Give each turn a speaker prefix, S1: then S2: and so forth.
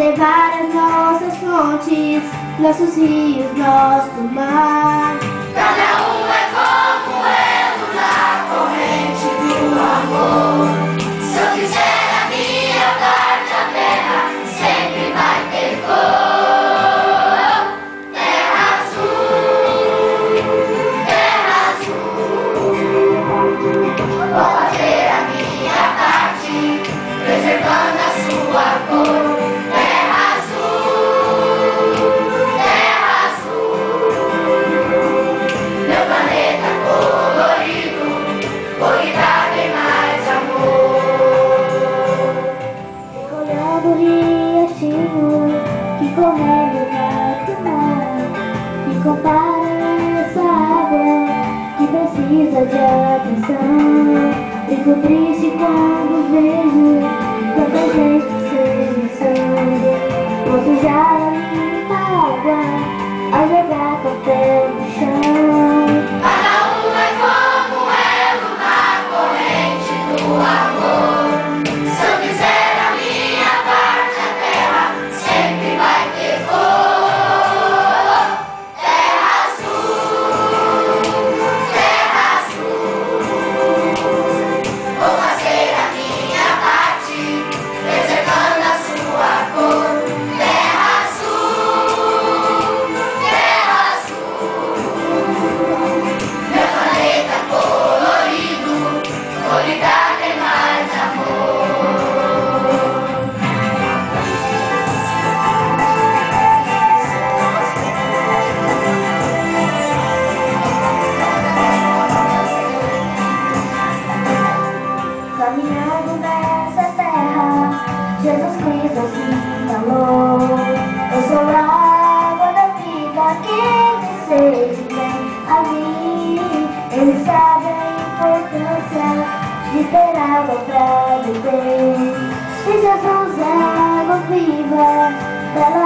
S1: elevar as nossas fontes, nossos rios, nosso mar.
S2: Cada um é como elo na corrente do amor. Se eu fizer a minha parte, a terra sempre vai ter cor. Terra azul, terra azul. Vou fazer a minha parte, preservando a sua cor. Terra azul, terra azul. Meu planeta colorido, vou lhe dar bem mais amor.
S1: Fico olhando o riachinho que correndo vai pro mar, e compara essa água que precisa de atenção. Fico triste quando vejo tanta gente se mexendo. Vou sujar a limpa água ao jogar papel no chão.
S2: Cada um é como elo na corrente do amor. Se eu fizer a minha parte, a terra sempre vai ter cor. Terra azul, terra azul. Vou fazer a minha parte, preservando a sua cor. Terra azul, terra azul. Meu planeta colorido, vou lhe dar bem mais amor.
S1: Caminhando nessa terra, Jesus Cristo assim falou: eu sou a água da vida, quem me sede vem a mim. Ele sabe a importância de ter água pra beber. E Jesus é água viva, bela